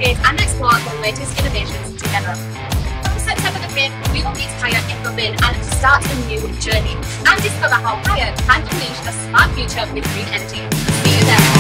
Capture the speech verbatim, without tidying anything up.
investigate and explore the latest innovations together. From September the fifth, we will meet Hyatt in Berlin and start a new journey and discover how Hyatt can unleash a smart future with green energy. See you there.